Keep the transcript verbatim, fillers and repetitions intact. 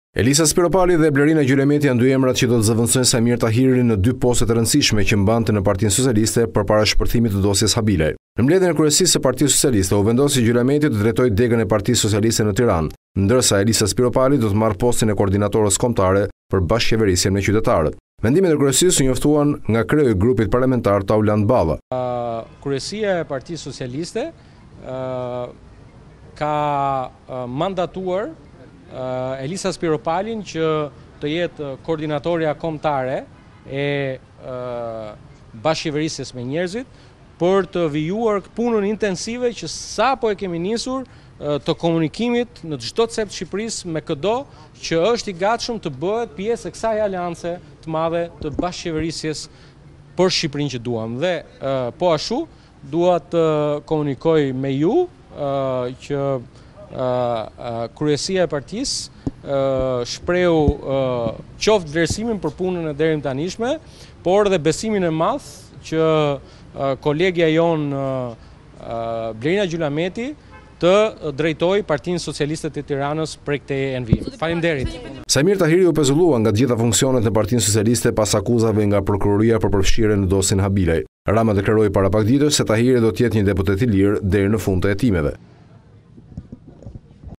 Elisa Spiropali dhe Blerina Gjulemeti janë dy emrat që do të zëvendësojnë Samir Tahirin në dy poste të rëndësishme që mbante në Partinë Socialiste përpara shpërthimit të dosjes Habile. Në mbledhjen e kryesisë së Partisë Socialiste u vendosi Gjulemeti të drejtojë degën e Partisë Socialiste në Tiranë, ndërsa Elisa Spiropali do të marrë postin e koordinatorës kombëtare për bashkëqeverisjen me qytetarët. Vendimet e kryesisë u njoftuan nga kreu i grupit parlamentar Tauland Balla. Uh, Kryesia e Partisë Socialiste uh, ka uh, mandatuar Uh, Elisa Spiropalin që të jetë koordinatoria kombëtare e uh, bashkëqeverisjes me njerëzit për të vijuar punën intensive që sapo e kemi nisur uh, të komunikimit në çdo cep të Shqipërisë me kudo që është i gatshëm të bëhet pjesë e kësaj aleance të madhe të bashkëqeverisjes për Shqipërinë që duam. Dhe uh, po ashtu dua të komunikoj me ju uh, që Uh, uh, kryesia e partisë uh, shprehu uh, qoftë vlerësimin për punën e deri më tanishme, por dhe besimin e madh që uh, kolegja jon uh, uh, Blerina Gjulemeti të drejtoj Partinë Socialiste të Tiranës prej këtij envimi. Faleminderit. Samir Tahiri u pezullua nga gjitha funksionet në Partinë Socialiste pas akuzave nga prokuroria për përfshirje në dosjen Habile. Rama deklaroi para pak ditësh se Tahiri do të jetë një deputet i lirë deri në fund të hetimeve.